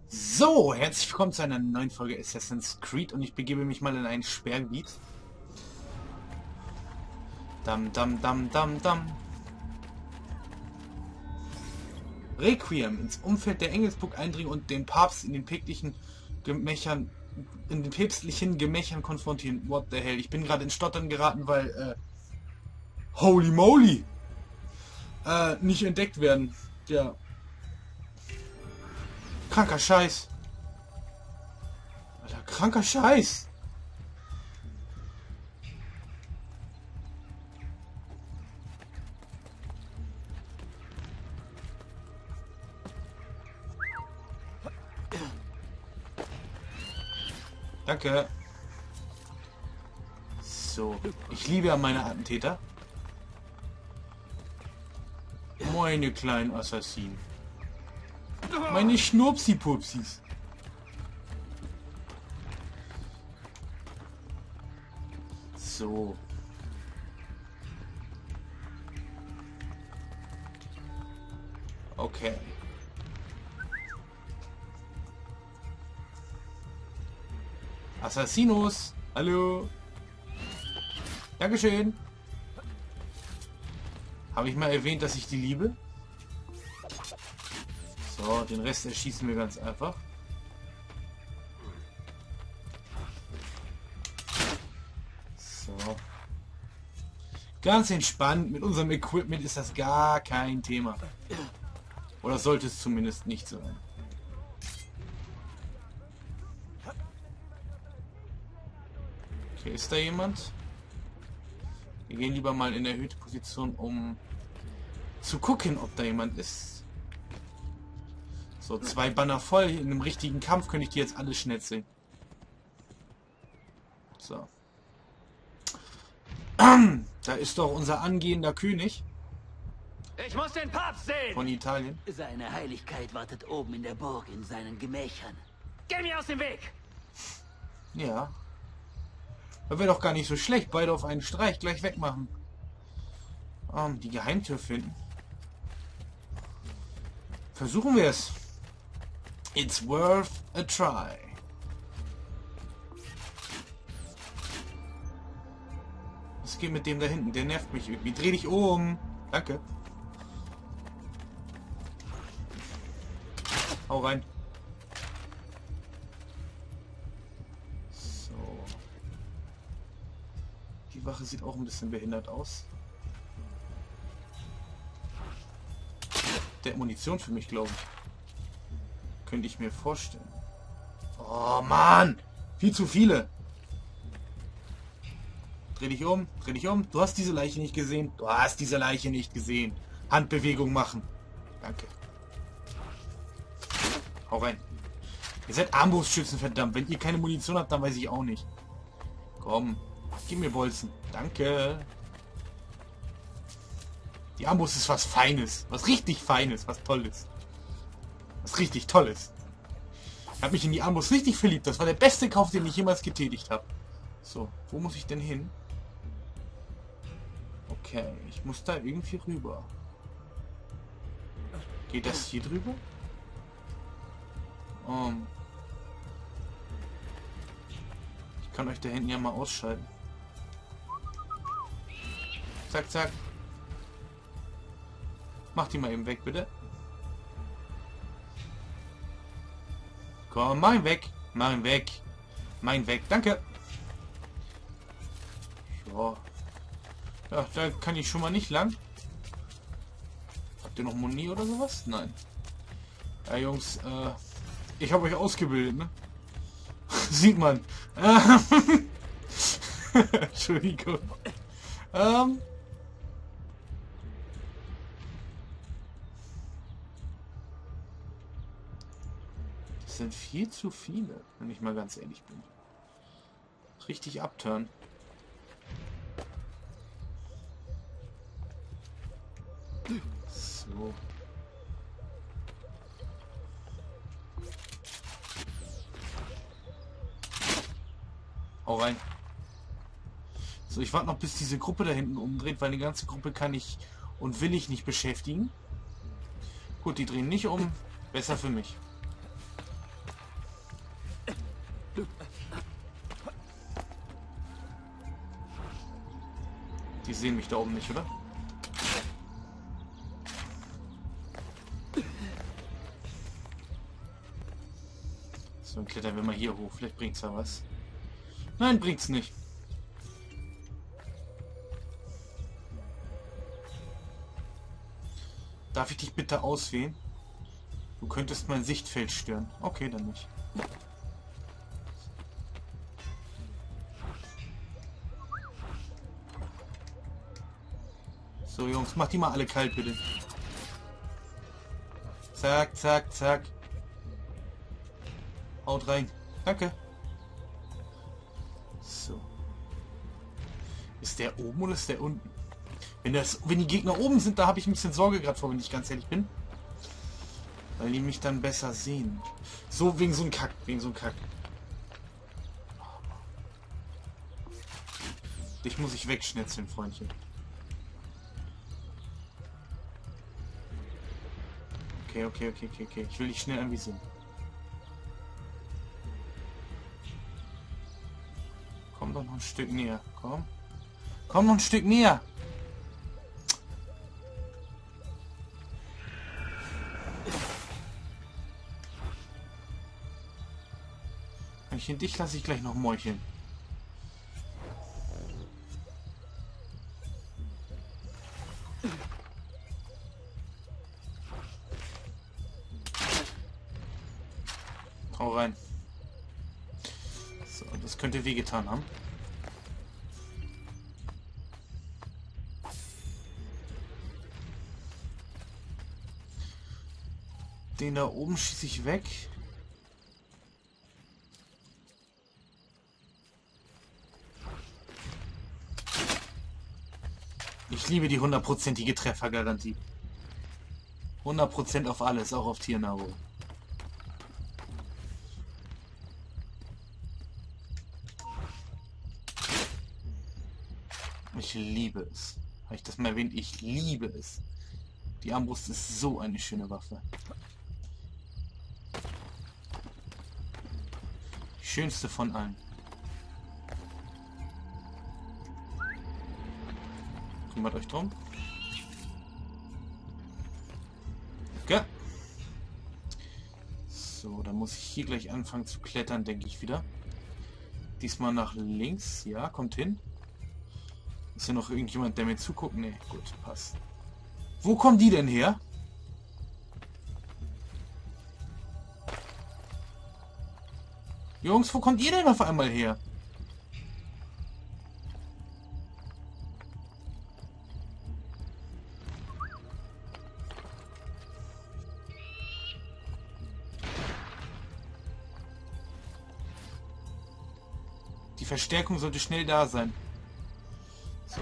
So, herzlich willkommen zu einer neuen Folge Assassin's Creed und ich begebe mich mal in ein Sperrgebiet. Dam, dam, dam, dam, dam. Requiem, ins Umfeld der Engelsburg eindringen und den Papst in den päpstlichen Gemächern konfrontieren. What the hell? Ich bin gerade in Stottern geraten, weil, holy moly! Nicht entdeckt werden. Ja. Kranker Scheiß. Alter, kranker Scheiß. Danke. So, ich liebe ja meine Attentäter. Meine kleinen Assassinen. Meine Schnurpsi-Pupsis. So. Okay. Assassinos. Hallo. Dankeschön. Habe ich mal erwähnt, dass ich die liebe? So, den Rest erschießen wir ganz einfach. So. Ganz entspannt. Mit unserem Equipment ist das gar kein Thema. Oder sollte es zumindest nicht sein. Okay, ist da jemand? Wir gehen lieber mal in erhöhte Position, um zu gucken, ob da jemand ist. So, 2 Banner voll. In einem richtigen Kampf könnte ich die jetzt alle schnetzeln. So. Da ist doch unser angehender König. Ich muss den Papst sehen! Von Italien. Seine Heiligkeit wartet oben in der Burg in seinen Gemächern. Geh mir aus dem Weg! Ja. Das wäre doch gar nicht so schlecht. Beide auf einen Streich gleich wegmachen. Die Geheimtür finden. Versuchen wir es. It's worth a try. Was geht mit dem da hinten? Der nervt mich irgendwie. Dreh dich um. Danke. Hau rein. So. Die Wache sieht auch ein bisschen behindert aus. Der hat Munition für mich, glaube ich. Könnte ich mir vorstellen. Oh Mann! Viel zu viele. Dreh dich um, dreh dich um. Du hast diese Leiche nicht gesehen. Du hast diese Leiche nicht gesehen. Handbewegung machen. Danke. Hau rein. Ihr seid Armbrustschützen, verdammt. Wenn ihr keine Munition habt, dann weiß ich auch nicht. Komm. Gib mir Bolzen. Danke. Die Armbrust ist was Feines. Was richtig Feines. Was Tolles. Was richtig Tolles. Ich habe mich in die Armbrust richtig verliebt. Das war der beste Kauf, den ich jemals getätigt habe. So, wo muss ich denn hin? Okay, ich muss da irgendwie rüber. Geht das hier drüber? Ich kann euch da hinten ja mal ausschalten. Zack, zack. Mach die mal eben weg, bitte. Komm, mach ihn weg. Mach ihn weg. Mach ihn weg. Danke. So. Ja, da kann ich schon mal nicht lang. Habt ihr noch Muni oder sowas? Nein. Ja, Jungs, ich habe euch ausgebildet, ne? Sieht man. Entschuldigung. Das sind viel zu viele, wenn ich mal ganz ehrlich bin. Richtig abturn. So. Hau rein. So, ich warte noch, bis diese Gruppe da hinten umdreht, weil die ganze Gruppe kann ich und will ich nicht beschäftigen. Gut, die drehen nicht um. Besser für mich. Die sehen mich da oben nicht, oder? So, dann klettern wir mal hier hoch. Vielleicht bringt's ja was. Nein, bringt's nicht. Darf ich dich bitte auswählen? Du könntest mein Sichtfeld stören. Okay, dann nicht. So, Jungs, macht die mal alle kalt, bitte. Zack, zack, zack. Haut rein. Danke. So. Ist der oben oder ist der unten? Wenn die Gegner oben sind, da habe ich ein bisschen Sorge gerade vor, wenn ich ganz ehrlich bin. Weil die mich dann besser sehen. So, wegen so einem Kack. Wegen so einem Kack. Dich muss ich wegschnetzeln, Freundchen. Okay. Ich will dich schnell anvisieren. Komm doch noch ein Stück näher. Komm. Komm noch ein Stück näher. Dich lasse ich gleich noch meucheln. Hau rein. So, das könnte wehgetan haben. Den da oben schieße ich weg. Ich liebe die 100%ige Treffergarantie. 100% auf alles, auch auf Tiernahrung. Ich liebe es. Habe ich das mal erwähnt? Ich liebe es. Die Armbrust ist so eine schöne Waffe. Die schönste von allen. Kümmert euch drum. Okay. So, dann muss ich hier gleich anfangen zu klettern, denke ich wieder. Diesmal nach links. Ja, kommt hin. Ist hier noch irgendjemand, der mir zuguckt? Ne, gut, passt. Wo kommen die denn her? Jungs, wo kommt ihr denn auf einmal her? Die Verstärkung sollte schnell da sein. So,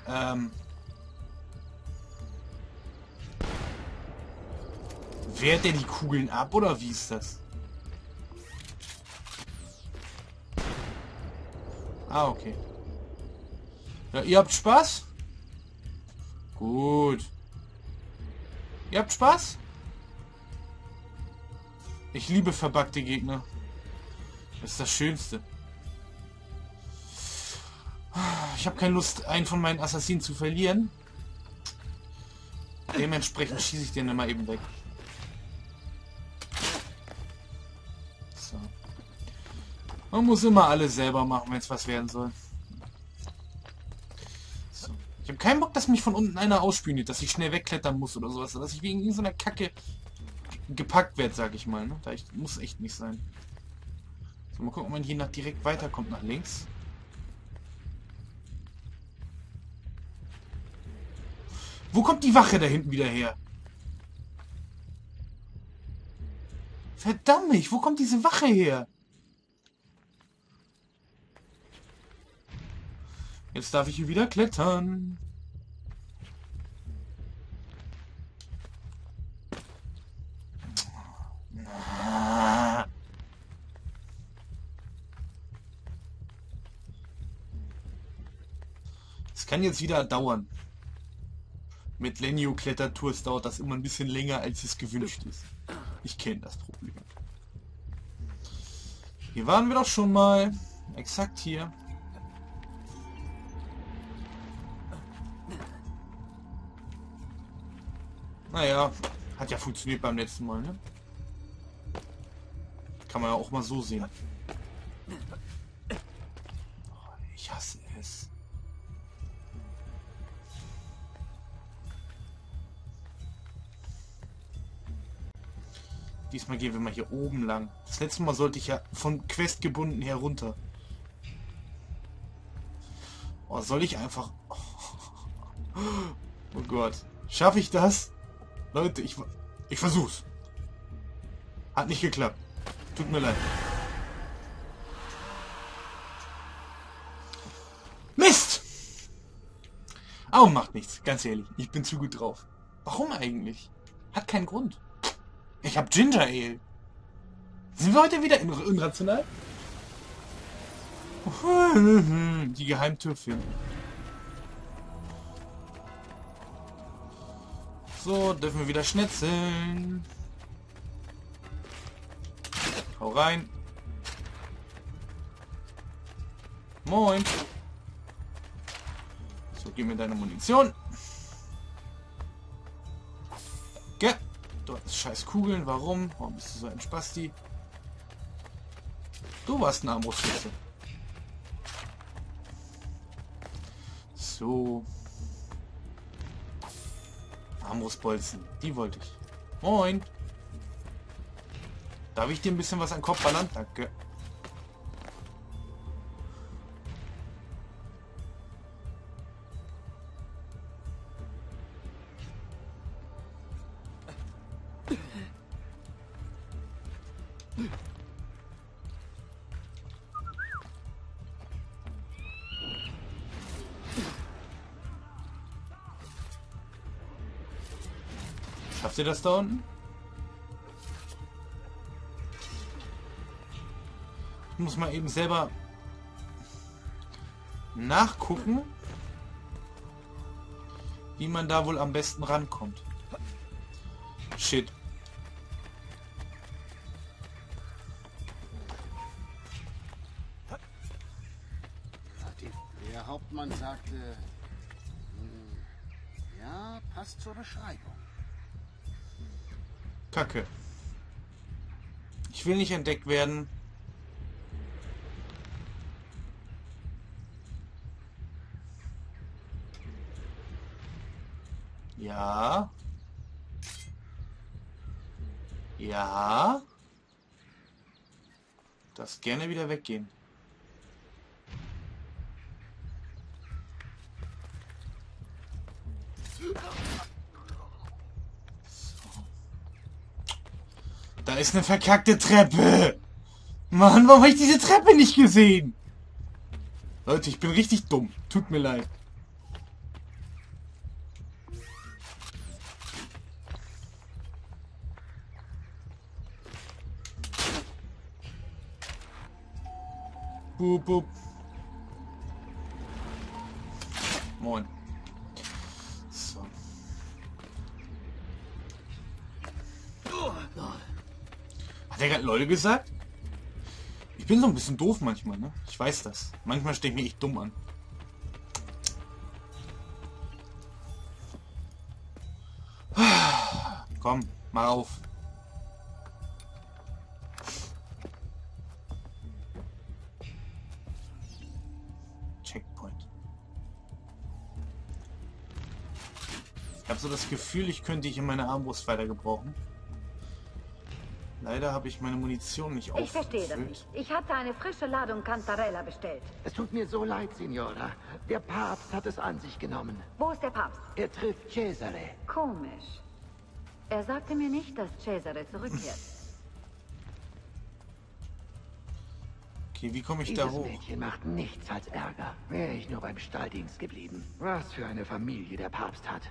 wehrt der die Kugeln ab oder wie ist das? Ah, okay. Ja, ihr habt Spaß? Gut. Ihr habt Spaß? Ich liebe verbuggte Gegner. Das ist das Schönste. Ich habe keine Lust, einen von meinen Assassinen zu verlieren. Dementsprechend schieße ich den dann mal eben weg. So. Man muss immer alles selber machen, wenn es was werden soll. So. Ich habe keinen Bock, dass mich von unten einer ausspioniert, dass ich schnell wegklettern muss oder sowas. Dass ich wegen irgendeiner Kacke gepackt werde, sag ich mal. Ne? Da muss echt nicht sein. So, mal gucken, ob man hier direkt weiterkommt nach links. Wo kommt die Wache da hinten wieder her? Verdammt, wo kommt diese Wache her? Jetzt darf ich hier wieder klettern. Es kann jetzt wieder dauern. Mit Lenio-Klettertours dauert das immer ein bisschen länger, als es gewünscht ist. Ich kenne das Problem. Hier waren wir doch schon mal. Exakt hier. Naja, hat ja funktioniert beim letzten Mal, ne? Kann man ja auch mal so sehen. Oh, ich hasse es. Diesmal gehen wir mal hier oben lang. Das letzte Mal sollte ich ja von Quest gebunden herunter. Oh, soll ich einfach... Oh Gott. Schaffe ich das? Leute, ich versuch's. Hat nicht geklappt. Tut mir leid. Mist! Aber macht nichts, ganz ehrlich. Ich bin zu gut drauf. Warum eigentlich? Hat keinen Grund. Ich hab Ginger Ale. Sind wir heute wieder irrational? Die Geheimtür finden. So, dürfen wir wieder schnetzeln. Hau rein. Moin. So, gib mir deine Munition. Danke. Du hast scheiß Kugeln. Warum? Warum bist du so ein Spasti? Du warst ein Armbrustschütze. So. Armbrustbolzen. Die wollte ich. Moin. Darf ich dir ein bisschen was an den Kopf ballern? Danke. Schafft ihr das da unten? Ich muss mal eben selber nachgucken, wie man da wohl am besten rankommt. Shit. Der Hauptmann sagte, ja, passt zur Beschreibung. Kacke. Ich will nicht entdeckt werden. Ja. Ja. Das gerne wieder weggehen. Da ist eine verkackte Treppe. Mann, warum habe ich diese Treppe nicht gesehen? Leute, ich bin richtig dumm. Tut mir leid. Boop, boop. Moin. So. Hat er gerade LOL gesagt? Ich bin so ein bisschen doof manchmal, ne? Ich weiß das. Manchmal stehe ich mir echt dumm an. Komm, mal auf. Checkpoint. Ich habe so das Gefühl, ich könnte hier meine Armbrust weiter gebrauchen. Leider habe ich meine Munition nicht aufgefüllt. Ich verstehe das nicht. Ich hatte eine frische Ladung Cantarella bestellt. Es tut mir so leid, Signora. Der Papst hat es an sich genommen. Wo ist der Papst? Er trifft Cesare. Komisch. Er sagte mir nicht, dass Cesare zurückkehrt. Okay, wie komme ich da Dieses hoch? Mädchen macht nichts als Ärger. Wäre ich nur beim Stalldienst geblieben. Was für eine Familie der Papst hat.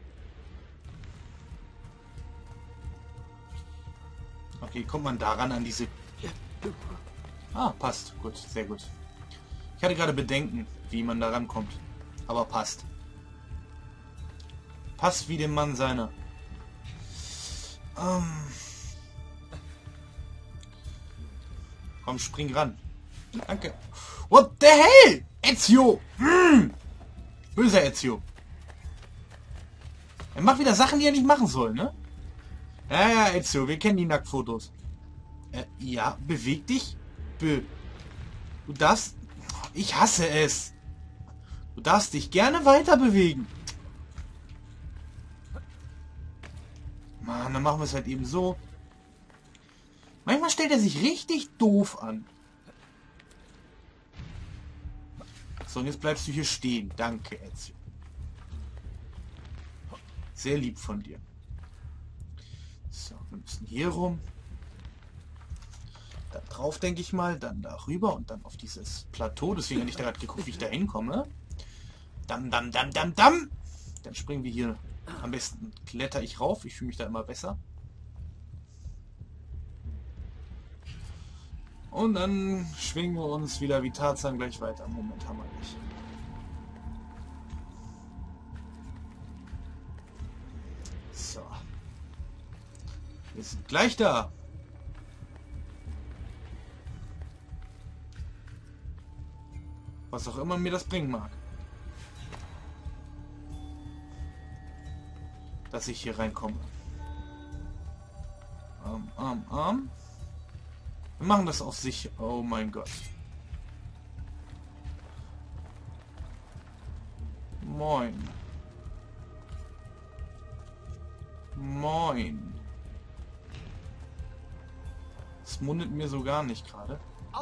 Okay, kommt man daran an diese... Ah, passt. Gut, sehr gut. Ich hatte gerade Bedenken, wie man da rankommt. Aber passt. Passt wie dem Mann seiner. Komm, spring ran. Danke. What the hell? Ezio! Böser Ezio. Er macht wieder Sachen, die er nicht machen soll, ne? Ja, Ezio, wir kennen die Nacktfotos. Ja, beweg dich. Du darfst... Ich hasse es. Du darfst dich gerne weiter bewegen. Mann, dann machen wir es halt eben so. Manchmal stellt er sich richtig doof an. So, und jetzt bleibst du hier stehen. Danke, Ezio. Sehr lieb von dir. So, wir müssen hier rum. Da drauf, denke ich mal. Dann darüber und dann auf dieses Plateau. Deswegen habe ich da gerade geguckt, wie ich da hinkomme. Dann springen wir hier. Am besten kletter ich rauf. Ich fühle mich da immer besser. Und dann schwingen wir uns wieder wie Tarzan gleich weiter. Moment haben wir nicht. So. Wir sind gleich da. Was auch immer mir das bringen mag. Dass ich hier reinkomme. Wir machen das auf sich. Oh mein Gott. Moin. Moin. Das mundet mir so gar nicht gerade.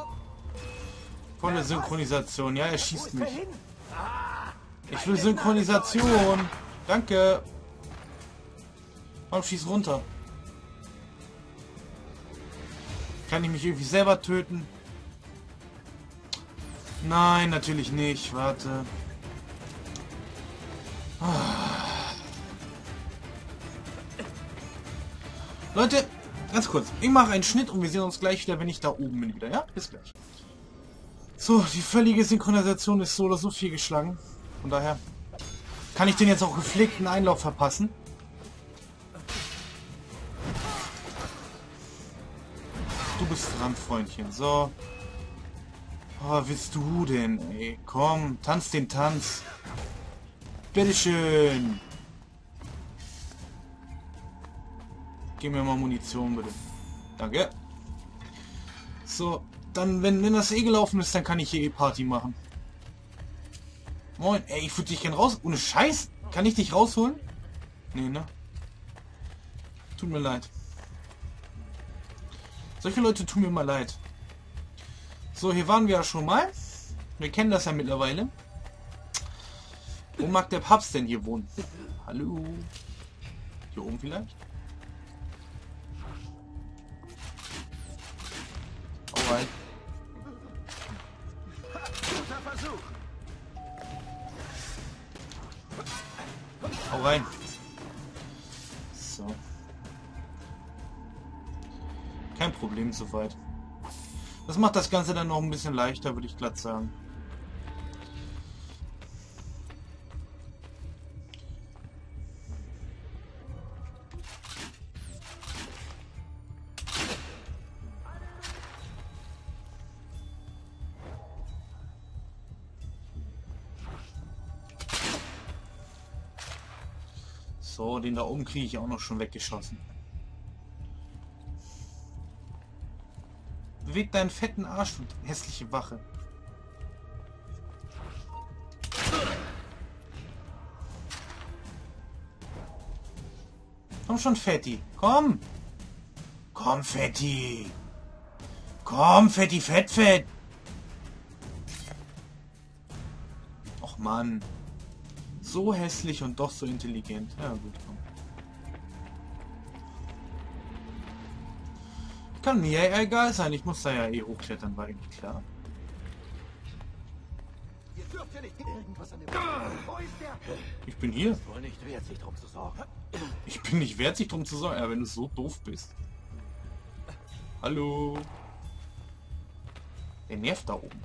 Volle Synchronisation. Ja, er schießt mich. Ich will Synchronisation. Danke. Warum schießt runter? Kann ich mich irgendwie selber töten? Nein, natürlich nicht. Warte. Leute, ganz kurz. Ich mache einen Schnitt und wir sehen uns gleich wieder, wenn ich da oben bin wieder. Ja, bis gleich. So, die völlige Synchronisation ist so oder so viel geschlagen. Von daher kann ich den jetzt auch gepflegten Einlauf verpassen. Du bist dran, Freundchen. So. Oh, willst du denn, ey? Komm, tanz den Tanz. Bitteschön. Gib mir mal Munition, bitte. Danke. So, dann, wenn das eh gelaufen ist, dann kann ich hier eh Party machen. Moin, ey, ich würde dich gern raus... Ohne Scheiß? Kann ich dich rausholen? Nee, ne? Tut mir leid. Solche Leute tun mir mal leid. So, hier waren wir ja schon mal. Wir kennen das ja mittlerweile. Wo mag der Papst denn hier wohnen? Hallo? Hier oben vielleicht? Alright. Hau rein. So. Kein Problem soweit. Das macht das Ganze dann noch ein bisschen leichter, würde ich glatt sagen. So, den da oben kriege ich auch noch schon weggeschossen. Beweg deinen fetten Arsch, du hässliche Wache. Komm schon, Fetti. Komm. Komm, Fetti. Komm, Fetti, Fett. Och, Mann. So hässlich und doch so intelligent. Ja, gut, komm. Kann mir ja egal sein. Ich muss da ja eh hochklettern, war eigentlich klar. Ich bin hier. Ich bin nicht wert, sich drum zu sorgen. Ja, wenn du so doof bist. Hallo. Der nervt da oben.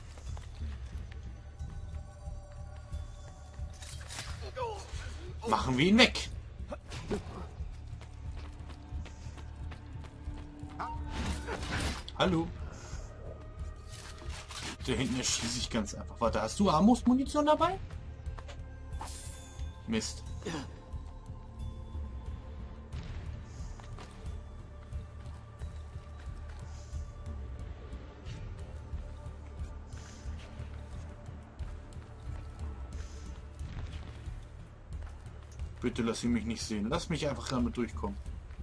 Machen wir ihn weg. Hallo. Da hinten erschieße ich ganz einfach. Warte, hast du Armbrustmunition dabei? Mist. Bitte lass sie mich nicht sehen. Lass mich einfach damit durchkommen.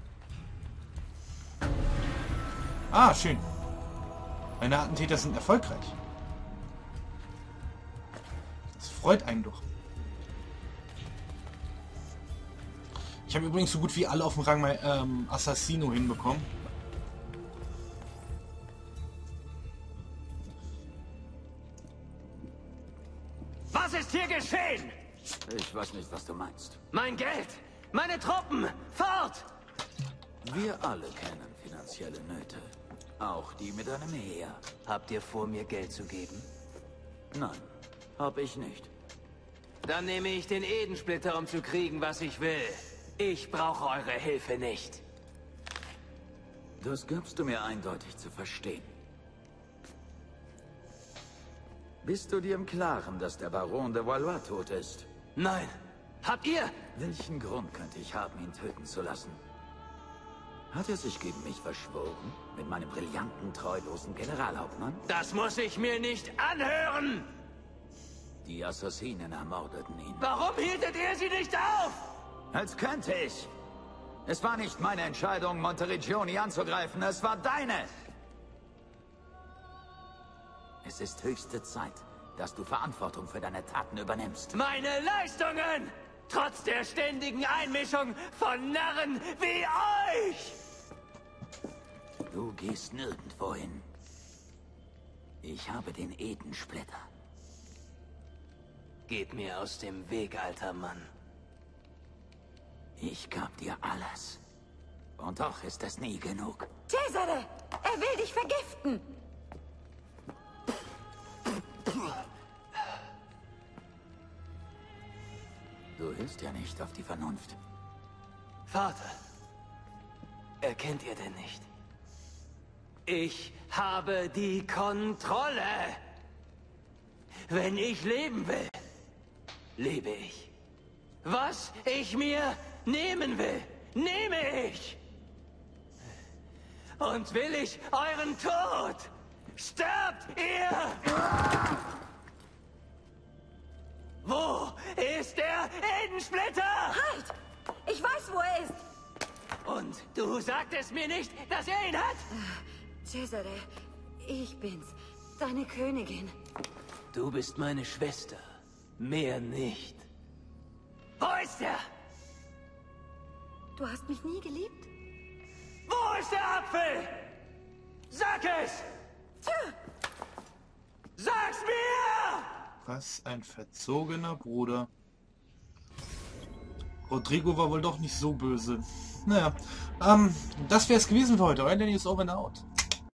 Ah, schön. Meine Attentäter sind erfolgreich. Das freut einen doch. Ich habe übrigens so gut wie alle auf dem Rang Assassino hinbekommen. Was ist hier geschehen? Ich weiß nicht, was du meinst. Mein Geld! Meine Truppen! Fort! Wir alle kennen finanzielle Nöte. Auch die mit einem Heer. Habt ihr vor, mir Geld zu geben? Nein, hab ich nicht. Dann nehme ich den Edensplitter, um zu kriegen, was ich will. Ich brauche eure Hilfe nicht. Das gibst du mir eindeutig zu verstehen. Bist du dir im Klaren, dass der Baron de Valois tot ist? Nein. Habt ihr? Welchen Grund könnte ich haben, ihn töten zu lassen? Hat er sich gegen mich verschworen? Mit meinem brillanten, treulosen Generalhauptmann? Das muss ich mir nicht anhören! Die Assassinen ermordeten ihn. Warum hieltet ihr sie nicht auf? Als könnte ich! Es war nicht meine Entscheidung, Monteriggioni anzugreifen, es war deine! Es ist höchste Zeit, dass du Verantwortung für deine Taten übernimmst. Meine Leistungen! Trotz der ständigen Einmischung von Narren wie euch! Du gehst nirgendwo hin. Ich habe den Edensplitter. Geht mir aus dem Weg, alter Mann. Ich gab dir alles. Und doch ist es nie genug. Cesare! Er will dich vergiften! Du hörst ja nicht auf die Vernunft. Vater, erkennt ihr denn nicht? Ich habe die Kontrolle. Wenn ich leben will, lebe ich. Was ich mir nehmen will, nehme ich. Und will ich euren Tod, sterbt ihr! Wo ist der Edensplitter? Halt! Ich weiß, wo er ist! Und du sagtest mir nicht, dass er ihn hat? Cesare, ich bin's. Deine Königin. Du bist meine Schwester. Mehr nicht. Wo ist er? Du hast mich nie geliebt? Wo ist der Apfel? Sag es! Tja! Sag's mir! Was ein verzogener Bruder. Rodrigo war wohl doch nicht so böse. Naja, das wäre es gewesen für heute. Euer Danny ist over and out.